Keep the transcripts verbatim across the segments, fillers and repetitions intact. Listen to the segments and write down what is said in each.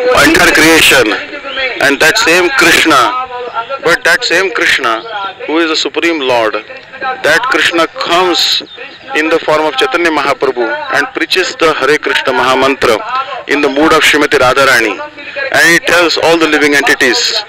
entire creation, and that same Krishna, but that same Krishna who is the Supreme Lord, that Krishna comes in the form of Chaitanya Mahaprabhu and preaches the Hare Krishna Mahamantra in the mood of Srimati Radharani, and he tells all the living entities.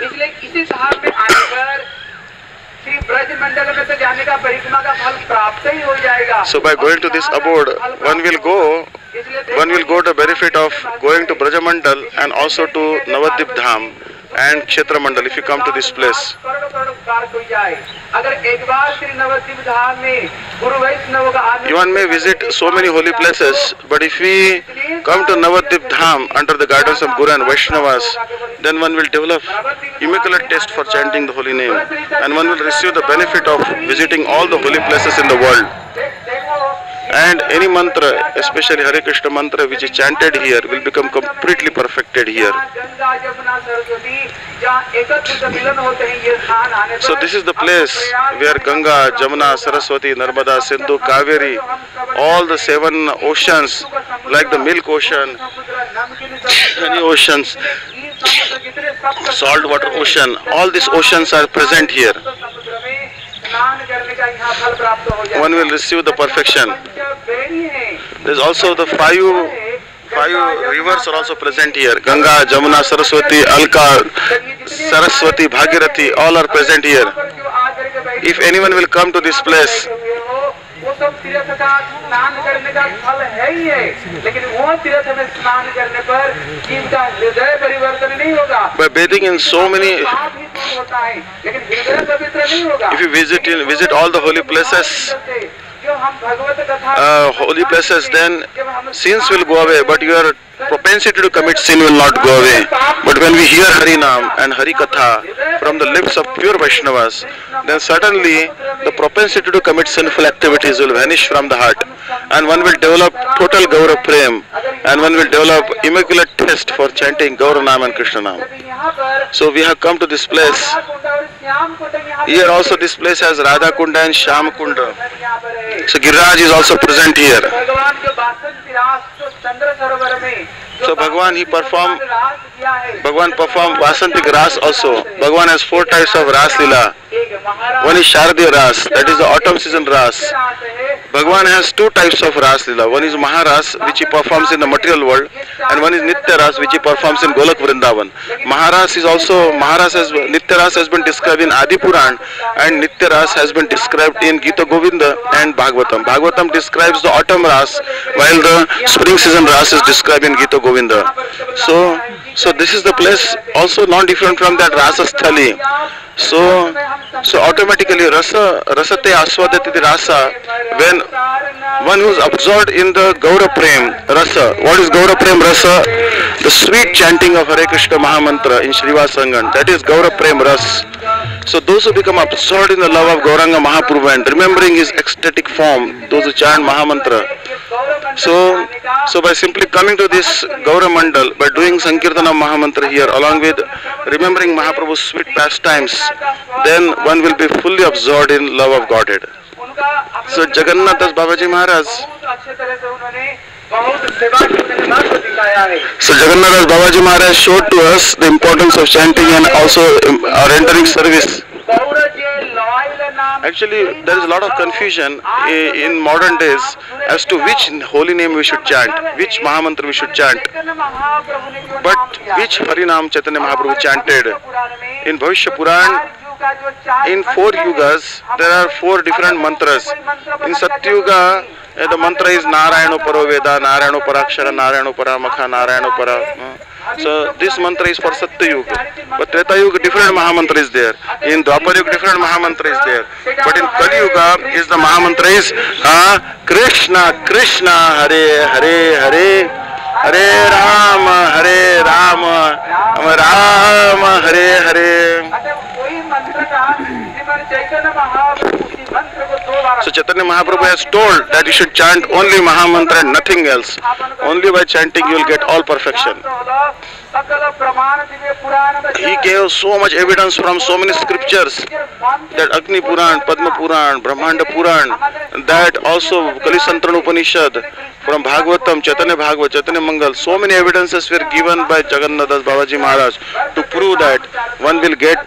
So by going to this abode, one will go, one will go to benefit of going to Brajamandal and also to Navadvip Dham and Kshetra Mandal if you come to this place. One may visit so many holy places, but if we come to Navadvip Dham under the guidance of Guru and Vaishnavas, then one will develop immaculate taste for chanting the holy name, and one will receive the benefit of visiting all the holy places in the world. And any mantra, especially Hare Krishna mantra which is chanted here, will become completely perfected here. So this is the place where Ganga, Jamuna, Saraswati, Narmada, Sindhu, Kaveri, all the seven oceans, like the milk ocean, many oceans, salt water ocean, all these oceans are present here. One will receive the perfection. There is also the five, five rivers are also present here. Ganga, Jamuna, Saraswati, Alka, Saraswati, Bhagirathi, all are present here. If anyone will come to this place, by bathing in so many, if you visit in, visit all the holy places, uh, holy places, then sins will go away, but your propensity to commit sin will not go away. But when we hear Harinam and Harikatha from the lips of pure Vaishnavas, then certainly the propensity to commit sinful activities will vanish from the heart, and one will develop total Gaura Prem, and one will develop immaculate taste for chanting Gaura Nam and Krishna Nam. So we have come to this place. Here also this place has Radha Kunda and Shyam Kunda. So Giriraj is also present here. So Bhagwan, he performed, Bhagwan performed Vasantik Ras also. Bhagwan has four types of Ras Lila. One is Shardiya Ras, that is the autumn season Ras. Bhagwan has two types of Ras Lila. One is Maharas, which he performs in the material world, and one is Nitya Ras, which he performs in Golak Vrindavan. Maharas is also, Maharas has, Nitya Ras has been described in Adi Puran, and Nitya Ras has been described in Gita Govinda and Bhagavatam. Bhagavatam describes the autumn Ras, while the spring season Ras is described in Gita Govinda. So, so this is the place also not different from that Rasa Sthali. So, so automatically rasa, rasate aswadati rasa, when one who is absorbed in the Gaura Prem rasa. What is Gaura Prem rasa? The sweet chanting of Hare Krishna Mahamantra in Srivasangan, that is Gaura Prem ras. So those who become absorbed in the love of Gauranga Mahaprabhu and remembering his ecstatic form, those who chant Mahamantra. So, so by simply coming to this Gaura Mandal, by doing Sankirtana Mahamantra here, along with remembering Mahaprabhu's sweet pastimes, then one will be fully absorbed in love of Godhead. So Jagannath Das Babaji Maharaj, so Jagannath Das Babaji Maharaj showed to us the importance of chanting and also our entering service. Actually, there is a lot of confusion in modern days as to which holy name we should chant, which Mahamantra we should chant. But which Harinam Chaitanya Mahaprabhu chanted? In Bhavishya Puran, in four yugas, there are four different mantras. In Satyuga, the mantra is Narayano Paro Veda, Narayano Parakshara, Narayano Paramakha, Narayano Para. So this mantra is for Satya Yuga. But Treta Yuga, different Mahamantra is there. In Dwapar Yuga, different Mahamantra is there. But in Kali Yuga, is the Mahamantra is uh, Krishna, Krishna, Hare, Hare, Hare, Hare Rama, Hare Rama, Rama, Hare, Hare. So Chaitanya Mahaprabhu has told that you should chant only Mahamantra and nothing else. Only by chanting you will get all perfection. He gave so much evidence from so many scriptures, that Agni Puran, Padma Puran, Brahmanda Puran, that also Kalisantran Upanishad, from Bhagavatam, Chaitanya Bhagavat, Chaitanya Mangal, so many evidences were given by Jagannath Das Babaji Maharaj to prove that one will get,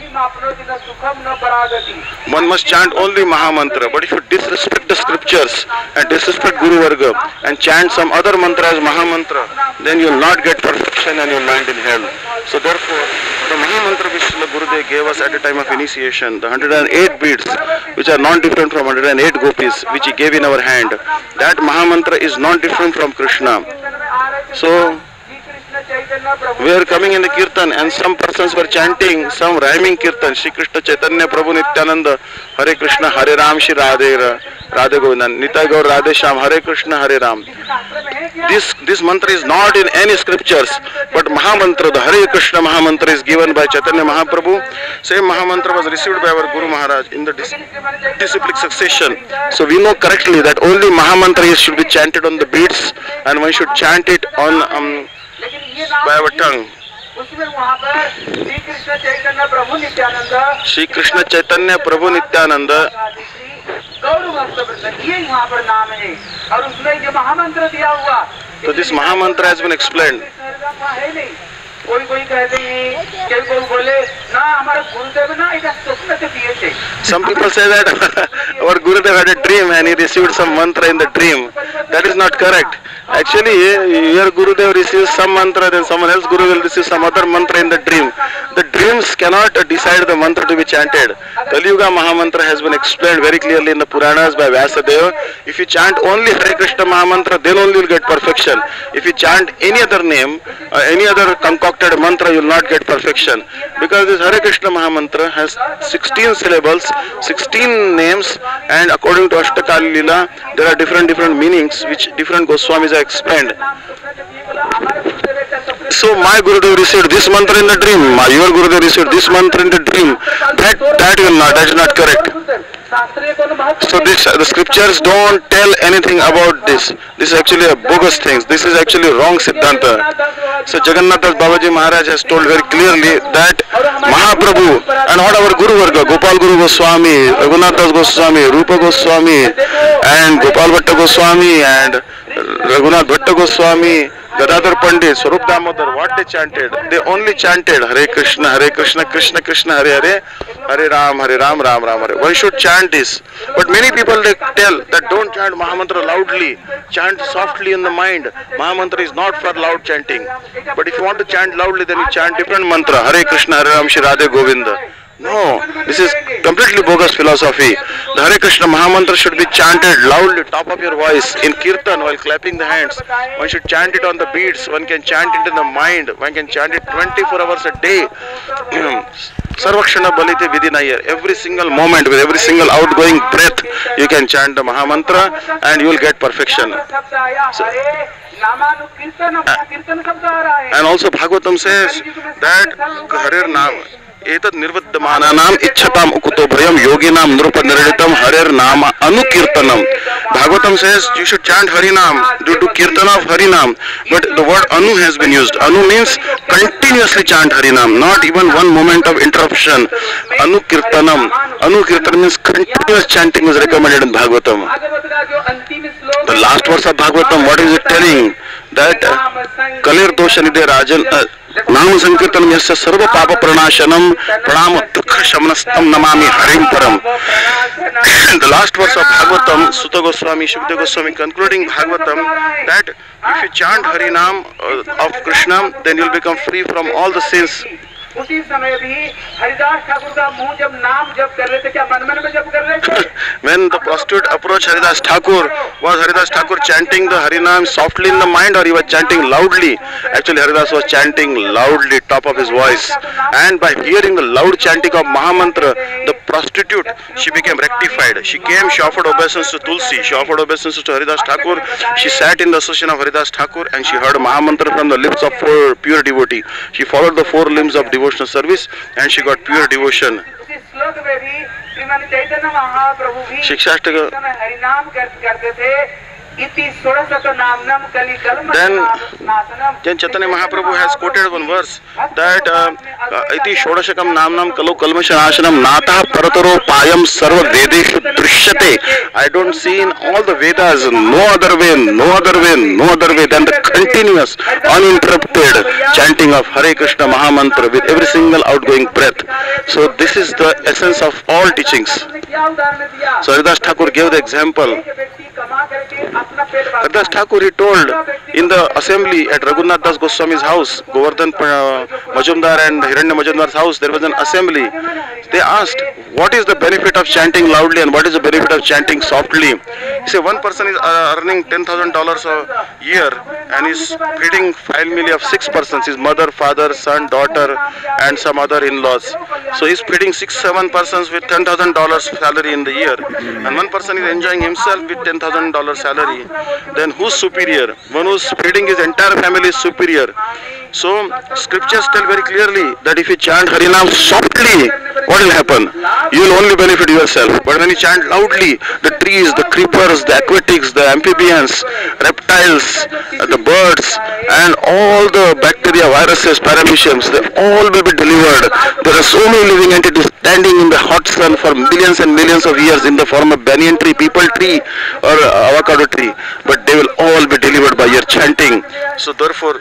one must chant only Mahamantra. But if you disrespect the scriptures and disrespect Guru Varga and chant some other mantra as Mahamantra, then you will not get perfection and you will land in hell. So therefore, the Mahamantra which Srila Gurudev gave us at the time of initiation, the one hundred eight beads, which are non-different from one hundred eight gopis, which he gave in our hand, that Mahamantra is non-different from Krishna. So we are coming in the kirtan and some persons were chanting some rhyming kirtan. Shri Krishna Chaitanya Prabhu Nityananda, Hare Krishna, Hare Ram, Shri Radhe, Radhe Govinda, Nitai Gaur, Radhe Sham, Hare Krishna, Hare Ram. This, this mantra is not in any scriptures, but Mahamantra, the Hare Krishna Mahamantra is given by Chaitanya Mahaprabhu. Same Mahamantra was received by our Guru Maharaj in the dis disciplic succession. So we know correctly that only Mahamantra should be chanted on the beads and one should chant it on um, by our tongue. Shri Krishna Chaitanya Prabhu Nityananda, so this Mahamantra has been explained. Some people say that our Gurudev had a dream and he received some mantra in the dream. That is not correct. Actually, your Gurudev receives some mantra, then someone else Guru will receive some other mantra in the dream. The dreams cannot decide the mantra to be chanted. Kali Yuga Mahamantra has been explained very clearly in the Puranas by Vyasadeva. If you chant only Hare Krishna Mahamantra, then only you will get perfection. If you chant any other name, uh, any other concocted mantra, you will not get perfection. Because this Hare Krishna Mahamantra has sixteen syllables, sixteen names, and according to Ashtakali Lila, there are different different meanings which different Goswamis have explained. So my Gurudev received this mantra in the dream, my your Gurudev received this mantra in the dream. That that will not, that is not correct. So this the scriptures don't tell anything about this. This is actually a bogus thing. This is actually wrong Siddhanta. So Jagannath Das Babaji Maharaj has told very clearly that Mahaprabhu and all our Guru Varga, Gopal Guru Goswami, Raghunath Das Goswami, Rupa Goswami, and Gopal Bhatta Goswami, and Raghunath Bhatta Goswami, Gadadhar Pandit, Swarup Damodar, what they chanted? They only chanted Hare Krishna, Hare Krishna, Krishna Krishna, Hare Hare, Hare Ram, Hare Ram, Ram Ram, Hare. One should chant this. But many people they tell that don't chant Mahamantra loudly, chant softly in the mind. Mahamantra is not for loud chanting. But if you want to chant loudly, then you chant different mantra, Hare Krishna, Hare Ram, Shri Radhe Govinda. No, this is completely bogus philosophy. The Hare Krishna Mahamantra should be chanted loudly, top of your voice, in kirtan while clapping the hands. One should chant it on the beats, one can chant it in the mind, one can chant it twenty-four hours a day. Sarvakshana Balite Vidinaya. Every single moment, with every single outgoing breath, you can chant the Mahamantra and you will get perfection. So, and also Bhagavatam says that Harer Nam Etad Nirvaddhamananam Ichchatam Ukuto Bhayam Yoginam Nrupa Niraditam Harer Nama Anukirtanam. Bhagavatam says you should chant Harinam, do, do Kirtan of Harinam, but the word Anu has been used. Anu means continuously chant Harinam, not even one moment of interruption. Anukirtanam. Anukirtanam means continuous chanting was recommended in Bhagavatam. The last verse of Bhagavatam, what is it telling? That Kalir Doshanide Rajan uh, Nam Sankirtanam Yasya Sarva Papa Pranashanam Pranam Dukha Shamanastam Namami Harim Param. The last verse of Bhagavatam, Sutta Goswami, Shukdev Goswami concluding Bhagavatam that if you chant Harinam uh, of Krishna, then you will become free from all the sins. उसी समय भी हरिदास ठाकुर का मुंह जब नाम जप कर रहे थे, क्या मन मन में जप कर रहे थे? When the prostitute approached Haridas Thakur, was Haridas Thakur chanting the Harinam softly in the mind, or he was chanting loudly? Actually, Haridas was chanting loudly, top of his voice. And by hearing the loud chanting of Mahamantra, the prostitute, she became rectified. She came, she offered obeisance to Tulsi, she offered obeisance to Haridas Thakur. She sat in the association of Haridas Thakur and she heard Mahamantra from the lips of four pure devotee. She followed the four limbs of devotional service and she got pure devotion. श्रीमान चैतन्य महाप्रभु भी शिक्षाष्टक इस समय हरिनाम कर, करते थे। इति षोडशक नामनम कलि कलम Then, नाशनम। then Chaitanya Mahaprabhu has quoted one verse that uh, uh, iti shodashakam namnam kalo kalmashanashanam natah parataro payam sarva vedeshu drishyate. I don't see in all the Vedas no other way, no other way, no other way than the continuous, uninterrupted chanting of Hare Krishna Mahamantra with every single outgoing breath. So this is the essence of all teachings. So Haridas Thakur gave the example. Haridas Thakur, he told in the assembly at Raghunath Das Goswami's house, Govardhan uh, Majumdar and Hiranya Majumdar's house, there was an assembly. They asked, what is the benefit of chanting loudly and what is the benefit of chanting softly? He said, one person is uh, earning ten thousand dollars a year and is feeding family of six persons, his mother, father, son, daughter and some other in-laws. So he is feeding six, seven persons with ten thousand dollars salary in the year. And one person is enjoying himself with ten thousand dollars salary. Then who's superior? One who's feeding his entire family is superior. So scriptures tell very clearly that if you chant Harinam softly, what will happen? You will only benefit yourself. But when you chant loudly, the trees, the creepers, the aquatics, the amphibians, reptiles, the birds, and all the bacteria, viruses, parameciums, they all will be delivered. There are so many living entities standing in the hot sun for millions and millions of years in the form of banyan tree, people tree, or avocado tree. But they will all be delivered by your chanting. So therefore,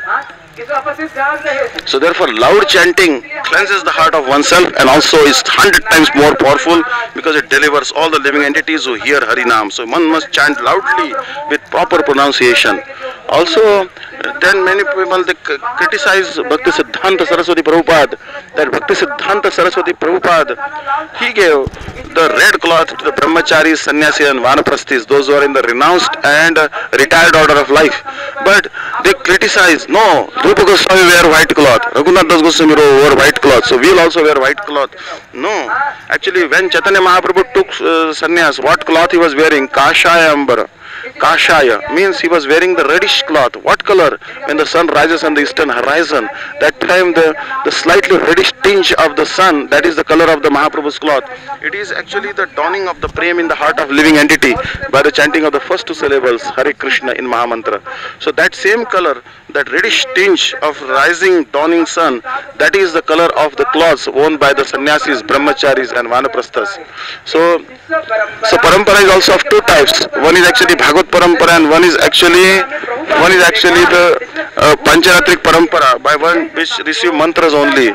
So therefore loud chanting cleanses the heart of oneself and also is hundred times more powerful because it delivers all the living entities who hear Harinam. So one must chant loudly with proper pronunciation. Also, then many people they criticize Bhakti Siddhanta Saraswati Prabhupada, that Bhakti Siddhanta Saraswati Prabhupada, he gave the red cloth to the brahmacharis, sannyasis and vanaprasthis, those who are in the renounced and retired order of life. But they criticize, no, Rupa Goswami wear white cloth, Raghunath Das Goswami wore white cloth, so we will also wear white cloth. No, actually when Chaitanya Mahaprabhu took uh, sannyas, what cloth he was wearing? Kashaya Ambara. Kashaya means he was wearing the reddish cloth. What color? When the sun rises on the eastern horizon, that time the, the slightly reddish tinge of the sun, that is the color of the Mahaprabhu's cloth. It is actually the dawning of the prem in the heart of living entity by the chanting of the first two syllables, Hare Krishna in Mahamantra. So that same color, that reddish tinge of rising dawning sun, that is the color of the cloths worn by the sannyasis, brahmacharis and vanaprasthas. So, so parampara is also of two types. One is actually Bhagavad Parampara and one is actually one is actually the uh, Pancharatrik Parampara, by one which receive mantras only.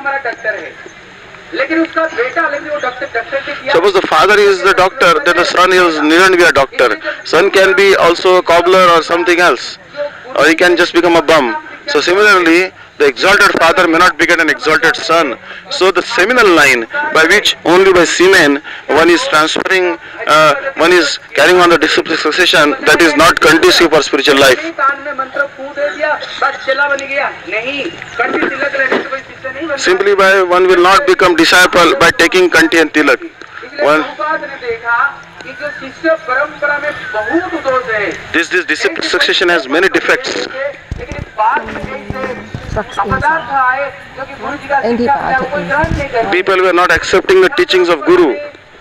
Suppose the father is the doctor, then the son is needn't be a doctor. Son can be also a cobbler or something else, or he can just become a bum. So similarly, the exalted father may not beget an exalted son. So the seminal line by which only by semen one is transferring, uh, one is carrying on the disciplic succession, that is not conducive for spiritual life. Simply by one will not become disciple by taking Kanti and Tilak. One, this this disciplic succession has many defects. People were not accepting the teachings of Guru.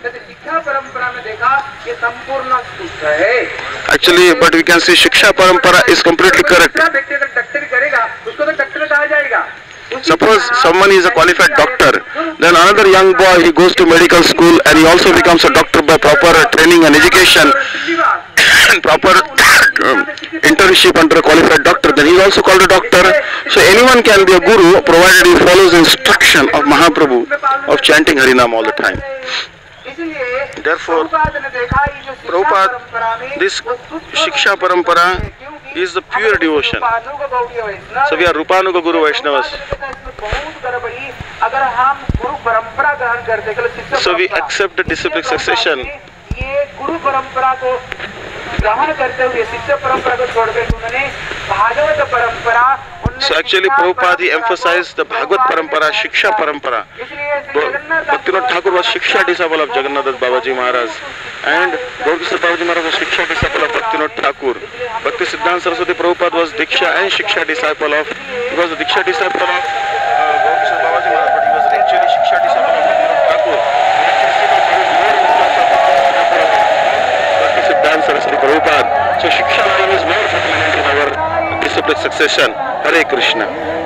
Actually, but we can see Shiksha Parampara is completely correct. Suppose someone is a qualified doctor, then another young boy, he goes to medical school and he also becomes a doctor by proper training and education and proper internship under a qualified doctor, then he is also called a doctor. So anyone can be a guru provided he follows the instruction of Mahaprabhu of chanting Harinam all the time. Therefore, Prabhupada, this Shiksha Parampara is the pure devotion. So we are Rupanuga Guru Vaishnavas. So we accept the disciplic succession. So actually Prabhupada emphasized the Bhagavad Parampara, Shiksha Parampara. Bhaktivinoda Thakur was Shiksha disciple of Jagannath Babaji Maharaj, and Gaurkishore Babaji Maharaj was Shiksha disciple of Bhaktivinoda Thakur. Bhakti Siddhanta Saraswati Prabhupada was Diksha and Shiksha disciple of, he was the Diksha disciple of uh, Gaurkishore Babaji Maharaj, but he was actually Shiksha disciple of Bhaktivinoda Thakur. succession. Hare Krishna.